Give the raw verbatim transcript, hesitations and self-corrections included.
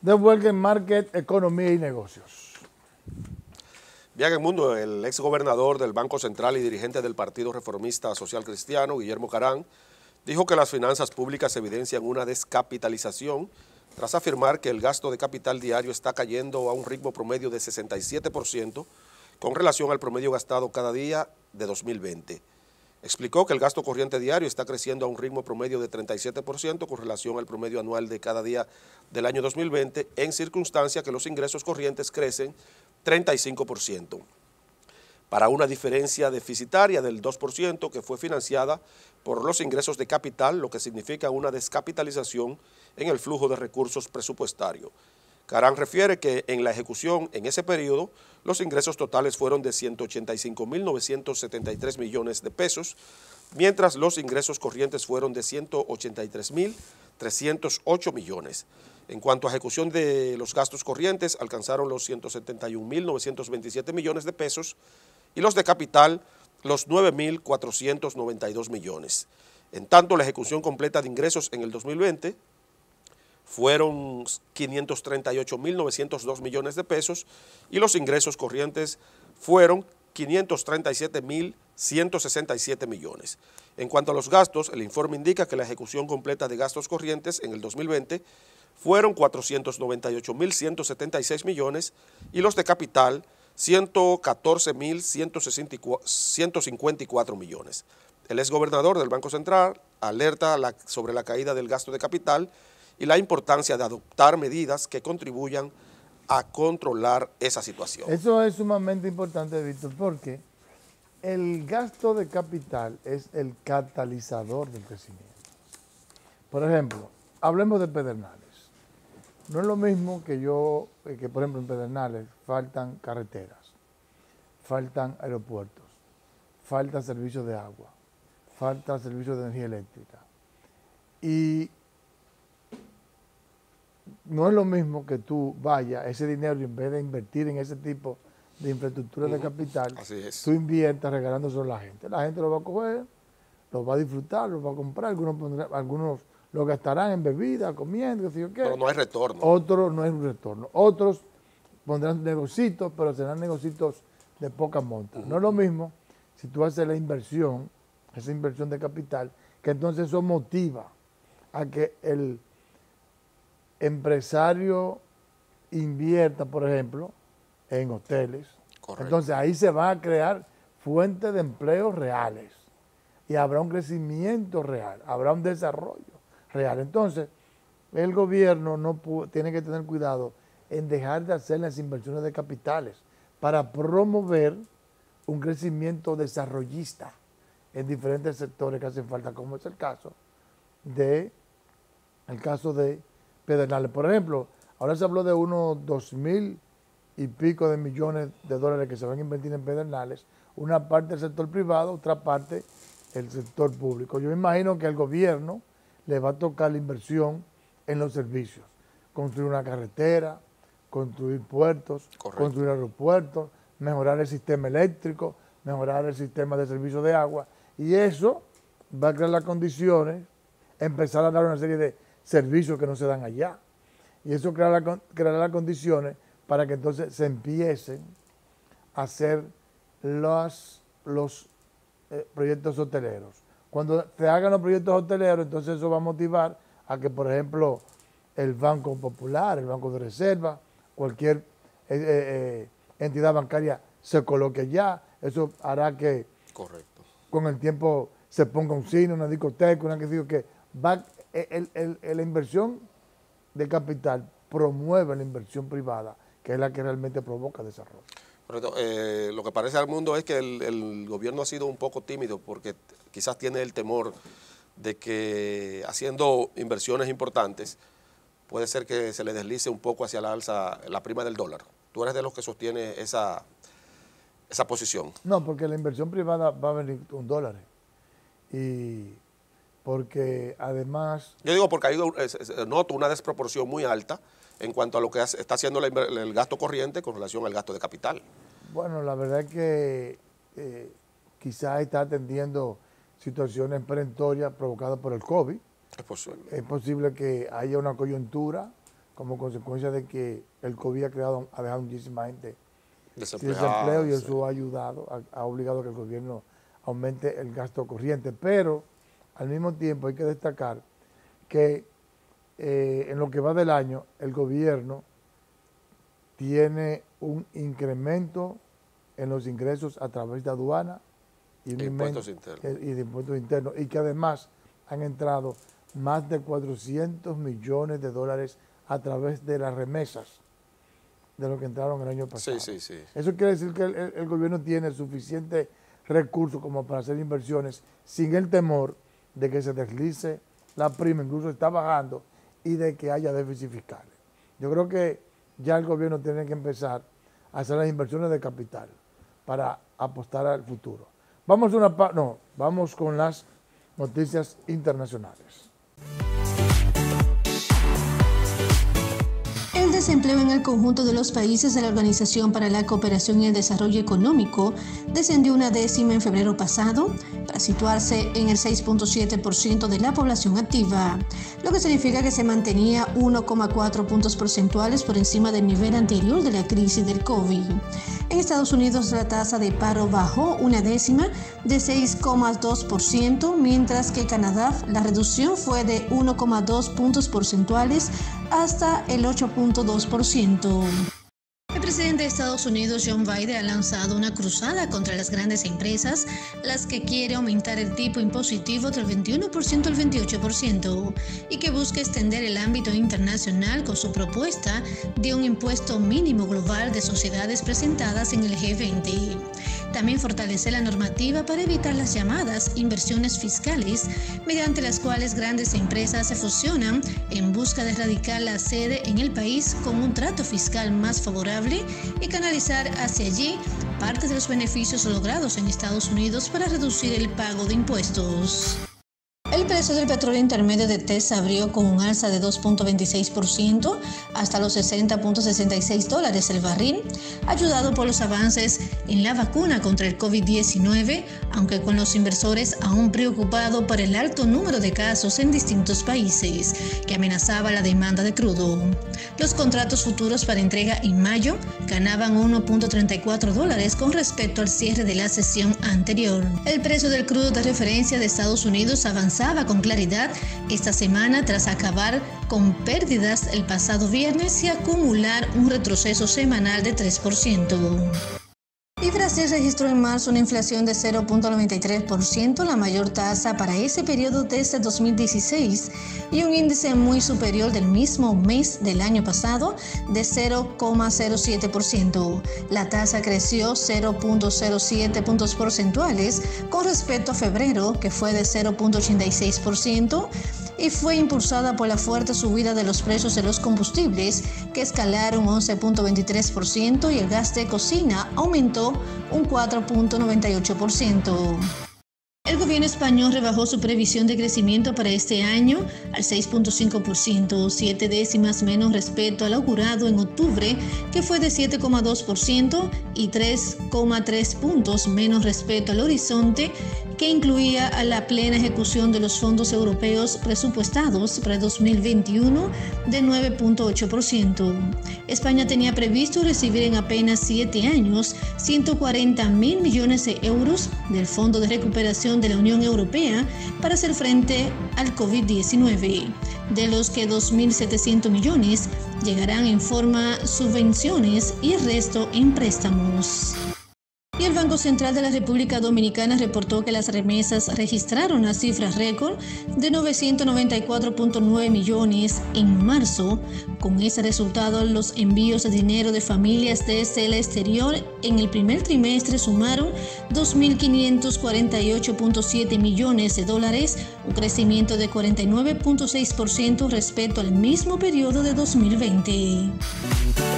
Networking, Market, Economía y Negocios. Bien, en Mundo, el ex gobernador del Banco Central y dirigente del Partido Reformista Social Cristiano, Guillermo Carán, dijo que las finanzas públicas evidencian una descapitalización tras afirmar que el gasto de capital diario está cayendo a un ritmo promedio de sesenta y siete por ciento con relación al promedio gastado cada día de dos mil veinte. Explicó que el gasto corriente diario está creciendo a un ritmo promedio de treinta y siete por ciento con relación al promedio anual de cada día del año dos mil veinte, en circunstancia que los ingresos corrientes crecen treinta y cinco por ciento, para una diferencia deficitaria del dos por ciento que fue financiada por los ingresos de capital, lo que significa una descapitalización en el flujo de recursos presupuestarios. Carán refiere que en la ejecución en ese periodo, los ingresos totales fueron de ciento ochenta y cinco mil novecientos setenta y tres millones de pesos, mientras los ingresos corrientes fueron de ciento ochenta y tres mil trescientos ocho millones. En cuanto a ejecución de los gastos corrientes, alcanzaron los ciento setenta y un mil novecientos veintisiete millones de pesos y los de capital los nueve mil cuatrocientos noventa y dos millones. En tanto, la ejecución completa de ingresos en el dos mil veinte fueron quinientos treinta y ocho mil novecientos dos millones de pesos y los ingresos corrientes fueron quinientos treinta y siete mil ciento sesenta y siete millones. En cuanto a los gastos, el informe indica que la ejecución completa de gastos corrientes en el dos mil veinte fueron cuatrocientos noventa y ocho mil ciento setenta y seis millones y los de capital ciento catorce mil ciento cincuenta y cuatro millones. El exgobernador del Banco Central alerta la, sobre la caída del gasto de capital y la importancia de adoptar medidas que contribuyan a controlar esa situación. Eso es sumamente importante, Víctor, porque el gasto de capital es el catalizador del crecimiento. Por ejemplo, hablemos de Pedernales. No es lo mismo que yo, que por ejemplo en Pedernales faltan carreteras, faltan aeropuertos, falta servicios de agua, falta servicios de energía eléctrica. Y no es lo mismo que tú vayas ese dinero y en vez de invertir en ese tipo de infraestructura uh-huh. de capital, Así es. tú inviertas regalándoselo a la gente. La gente lo va a coger, lo va a disfrutar, lo va a comprar, algunos, pondrán, algunos lo gastarán en bebida, comiendo, qué sé yo qué. Pero no hay retorno. Otros no hay un retorno. Otros pondrán negocios, pero serán negocios de poca monta. Uh-huh. No es lo mismo si tú haces la inversión, esa inversión de capital, que entonces eso motiva a que el empresario invierta, por ejemplo, en hoteles. Correcto. Entonces ahí se van a crear fuentes de empleos reales y habrá un crecimiento real, habrá un desarrollo real. Entonces, el gobierno no puede, tiene que tener cuidado en dejar de hacer las inversiones de capitales para promover un crecimiento desarrollista en diferentes sectores que hacen falta, como es el caso de el caso de Pedernales. Por ejemplo, ahora se habló de unos dos mil y pico de millones de dólares que se van a invertir en Pedernales, una parte del sector privado, otra parte el sector público. Yo me imagino que al gobierno le va a tocar la inversión en los servicios, construir una carretera, construir puertos, Correcto. construir aeropuertos, mejorar el sistema eléctrico, mejorar el sistema de servicio de agua, y eso va a crear las condiciones, empezar a dar una serie de servicios que no se dan allá, y eso creará, creará las condiciones para que entonces se empiecen a hacer los, los eh, proyectos hoteleros. Cuando se hagan los proyectos hoteleros, entonces eso va a motivar a que, por ejemplo, el Banco Popular, el Banco de Reserva, cualquier eh, eh, entidad bancaria se coloque allá. Eso hará que Correcto. con el tiempo se ponga un cine, una discoteca, una que digo que va, el, el, el, la inversión de capital promueve la inversión privada, que es la que realmente provoca desarrollo. Correcto. Eh, lo que parece al mundo es que el, el gobierno ha sido un poco tímido porque quizás tiene el temor de que haciendo inversiones importantes puede ser que se le deslice un poco hacia la alza la prima del dólar. ¿Tú eres de los que sostiene esa, esa posición? No, porque la inversión privada va a venir con dólares. Y porque además... Yo digo porque hay, noto una desproporción muy alta en cuanto a lo que está haciendo el gasto corriente con relación al gasto de capital. Bueno, la verdad es que eh, quizás está atendiendo situaciones perentorias provocadas por el COVID. Es posible. Es posible que haya una coyuntura como consecuencia de que el COVID ha, creado, ha dejado muchísima gente sin desempleo y eso ha ayudado, ha, ha obligado a que el gobierno aumente el gasto corriente. Pero al mismo tiempo hay que destacar que eh, en lo que va del año el gobierno tiene un incremento en los ingresos a través de aduana y, de impuestos internos. y de impuestos internos, y que además han entrado más de cuatrocientos millones de dólares a través de las remesas de lo que entraron el año pasado. Sí, sí, sí. Eso quiere decir que el, el, el gobierno tiene suficiente recursos como para hacer inversiones sin el temor de que se deslice la prima, incluso está bajando, y de que haya déficit fiscal. Yo creo que ya el gobierno tiene que empezar a hacer las inversiones de capital para apostar al futuro. Vamos a una pa no, vamos con las noticias internacionales. El desempleo en el conjunto de los países de la Organización para la Cooperación y el Desarrollo Económico descendió una décima en febrero pasado para situarse en el seis punto siete por ciento de la población activa, lo que significa que se mantenía uno coma cuatro puntos porcentuales por encima del nivel anterior de la crisis del COVID. En Estados Unidos la tasa de paro bajó una décima de seis coma dos por ciento, mientras que en Canadá la reducción fue de uno coma dos puntos porcentuales hasta el ocho punto dos por ciento. El presidente de Estados Unidos, Joe Biden, ha lanzado una cruzada contra las grandes empresas, las que quiere aumentar el tipo impositivo del veintiuno por ciento al veintiocho por ciento y que busca extender el ámbito internacional con su propuesta de un impuesto mínimo global de sociedades presentadas en el G veinte. También fortalece la normativa para evitar las llamadas inversiones fiscales, mediante las cuales grandes empresas se fusionan en busca de erradicar la sede en el país con un trato fiscal más favorable y canalizar hacia allí parte de los beneficios logrados en Estados Unidos para reducir el pago de impuestos. El precio del petróleo intermedio de Texas abrió con un alza de dos punto veintiséis por ciento hasta los sesenta punto sesenta y seis dólares el barril, ayudado por los avances en la vacuna contra el COVID diecinueve, aunque con los inversores aún preocupados por el alto número de casos en distintos países que amenazaba la demanda de crudo. Los contratos futuros para entrega en mayo ganaban uno punto treinta y cuatro dólares con respecto al cierre de la sesión anterior. El precio del crudo de referencia de Estados Unidos avanzaba con claridad esta semana tras acabar con pérdidas el pasado viernes y acumular un retroceso semanal de tres por ciento. Y Brasil registró en marzo una inflación de cero punto noventa y tres por ciento, la mayor tasa para ese periodo desde dos mil dieciséis, y un índice muy superior del mismo mes del año pasado de cero coma cero siete por ciento. La tasa creció cero punto cero siete puntos porcentuales con respecto a febrero, que fue de cero punto ochenta y seis por ciento, y fue impulsada por la fuerte subida de los precios de los combustibles, que escalaron once punto veintitrés por ciento, y el gas de cocina aumentó un cuatro punto noventa y ocho por ciento. El gobierno español rebajó su previsión de crecimiento para este año al seis punto cinco por ciento, siete décimas menos respecto al augurado en octubre, que fue de siete coma dos por ciento, y tres coma tres puntos menos respecto al horizonte, que incluía a la plena ejecución de los fondos europeos presupuestados para dos mil veintiuno de nueve punto ocho por ciento. España tenía previsto recibir en apenas siete años ciento cuarenta mil millones de euros del Fondo de Recuperación de la Unión Europea para hacer frente al COVID diecinueve, de los que dos mil setecientos millones llegarán en forma de subvenciones y el resto en préstamos. Y el Banco Central de la República Dominicana reportó que las remesas registraron una cifra récord de novecientos noventa y cuatro punto nueve millones en marzo. Con ese resultado, los envíos de dinero de familias desde el exterior en el primer trimestre sumaron dos mil quinientos cuarenta y ocho punto siete millones de dólares, un crecimiento de cuarenta y nueve punto seis por ciento respecto al mismo periodo de dos mil veinte.